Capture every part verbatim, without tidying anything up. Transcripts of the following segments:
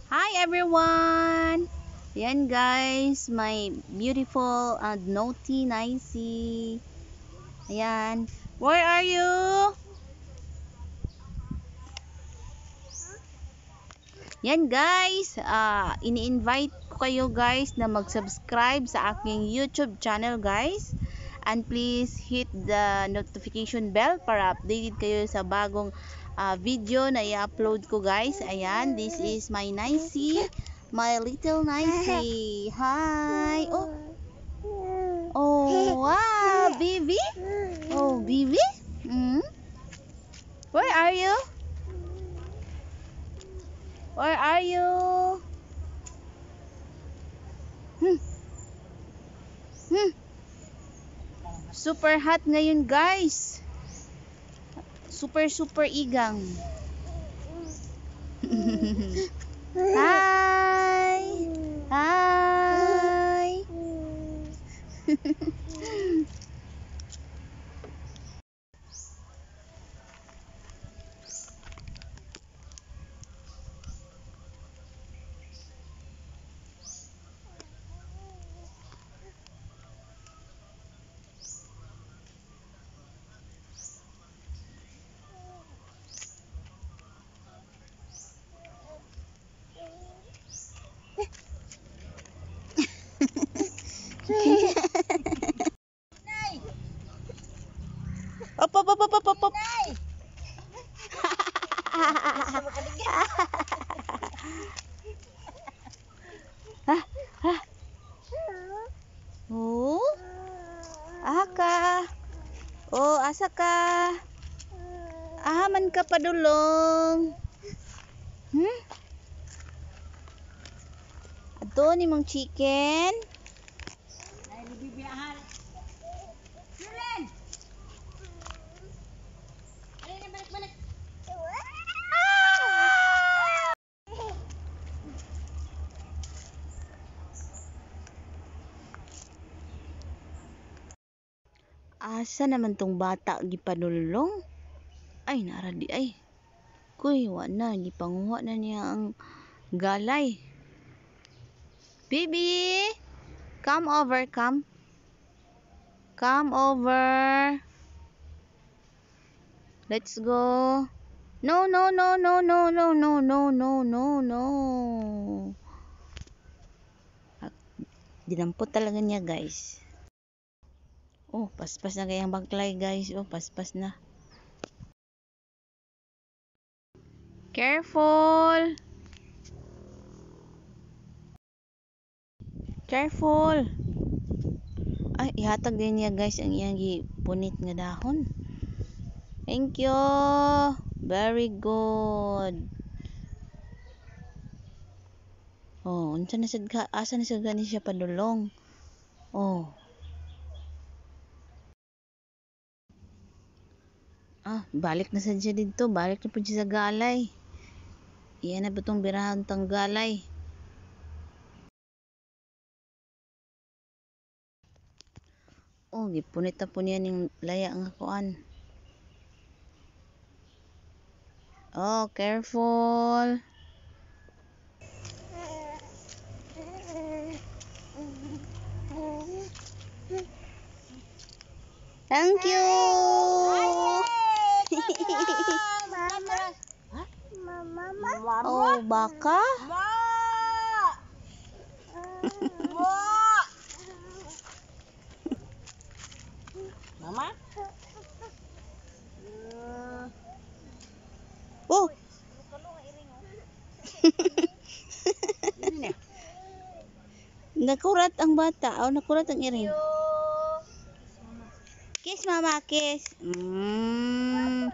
Hi everyone! Yan guys, my beautiful and naughty Nicey. Ayan. Where are you? Yan guys, uh, ini-invite ko kayo guys na mag-subscribe sa aking YouTube channel guys. And please hit the notification bell para updated kayo sa bagong uh, video na i-upload ko guys. Ayan, this is my Nicey. My little Nicey. Hi. Oh. Oh, wow, baby. Oh, baby. Mm? Where are you? Where are you? Hmm. Hmm. Super hot ngayon, guys. Super super igang. Hi. Hi. Op, op, op, op, op, op, op. Ah, ah. Oh, aka. Oh, asa ka? Aman ka padulong. Hmm? Ato ni mong chicken. Ay, nabibiyahan. Julen! Ay, na balik-balik. Asa naman tong bata gipanulong? Ay, nara di ay. Kuy, wa na gipanguha na niya ang galay. Baby, come over, come. Come over. Let's go. No, no, no, no, no, no, no, no, no, no, no. Dinampot talaga niya, guys. Oh, paspas na kayang baglay, guys. Oh, paspas na. Careful. Careful. Ay, ihatag din niya, guys, ang iyang gipunit nga dahon. Thank you. Very good. Oh, unsa na sad ka? Asa na sad gani siya padulong? Oh. Ah, balik na sad siya dito. Balik na pud siya sa galay. Iyan na ba itong birahan tang galay? Oh, gipunit na po niya ning laya nga kuan. Oh, careful. Thank you. Oh, baka? Mama? Oh. Nakurat ang bata. Oh, nakurat ang iring. Kiss, mama, kiss. Mm.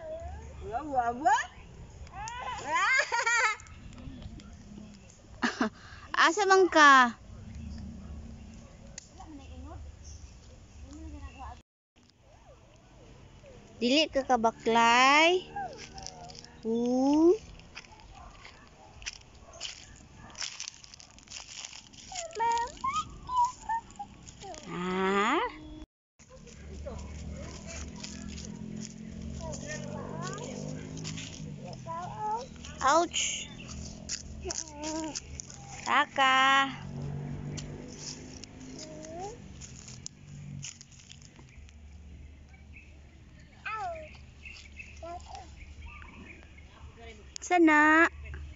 Asa man ka? Dili ka kabaklay? Ooh. Ah? Ouch. Taka. Sana.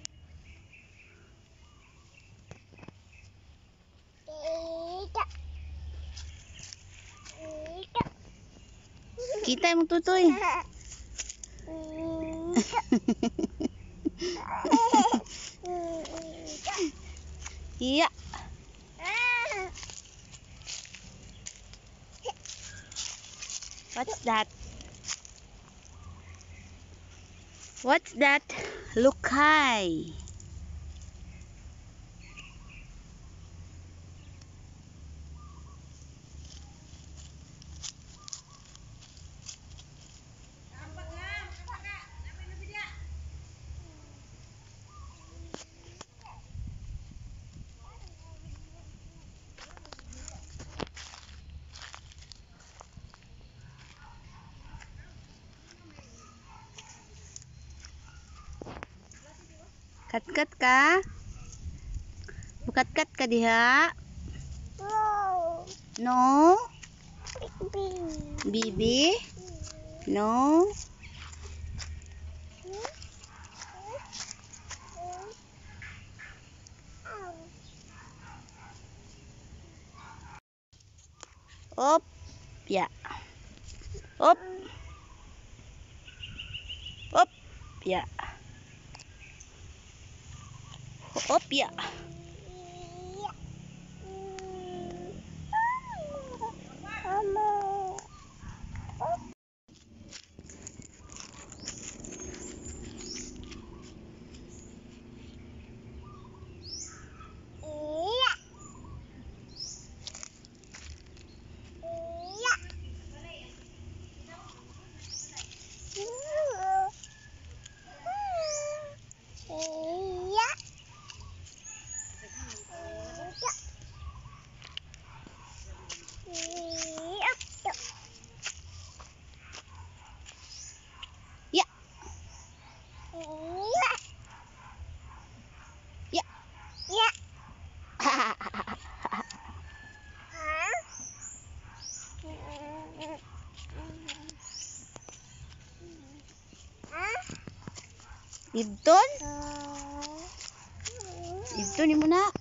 Kita yung tutoy. Iya. What's that? What's that? Lukay. Kat-kat ka? Bukat-kat ka diha? No. Bibi? No. Op. Ya. Op. Op. Ya. Op ya. Ya. Ya. Ya. Idton? Idton ni mo na.